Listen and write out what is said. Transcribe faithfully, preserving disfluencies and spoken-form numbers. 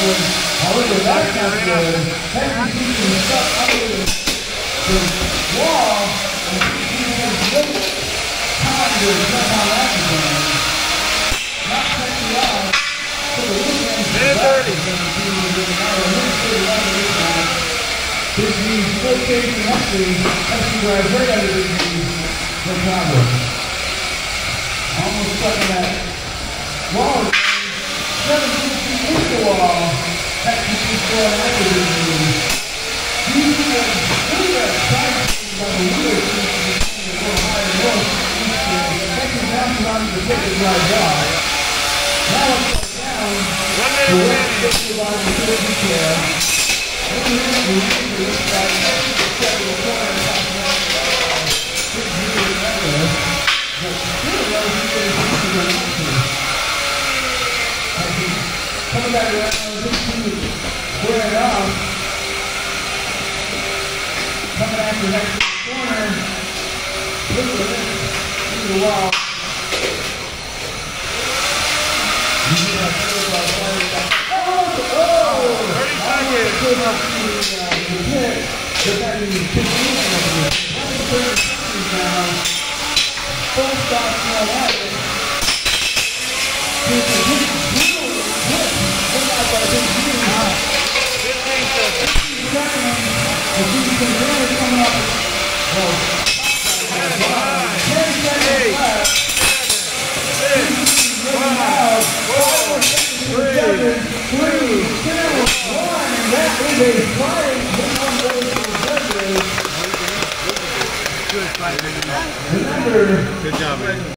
good. However, that's not good. Texas is stuck under the, the wall, and he has no time to jump on that again. Not checking out. So the weekend is back again to the matter of minutes thirty-one. This means full case and upgrade. Texas drives right out of this means no problem. Almost stuck in that wall. seventeen feet into the wall. Texas is going after this move. These are the side by the wheel seems to be going higher north. Texas bounces on the ticket drive off. Now it's going down. One The minute left gets the line to the detail. One minute to the this guy. Texas is set to the corner and top of that. Six meters under. But still, though, he is going to coming back around, this team is squaring off. Coming after that corner. Look at this. Through the wall. You see that field by fire back. Oh! Oh! thirty seconds. Came up to the, uh, the pit. They're back in the fifteen over here. That's thirty seconds now. Full stop for that. It's a hit. fifteen seconds. The D C is coming up. Well, ten seconds left. six, five, four, three, three, two, one, and that is a flying hit on those to the judges. Good fight, man. Remember, Good job, man.